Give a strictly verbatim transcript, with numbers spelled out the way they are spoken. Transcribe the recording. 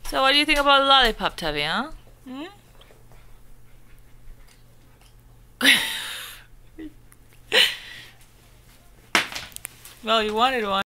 So what do you think about a lollipop, Tubby, huh? Hmm? Well, you wanted one.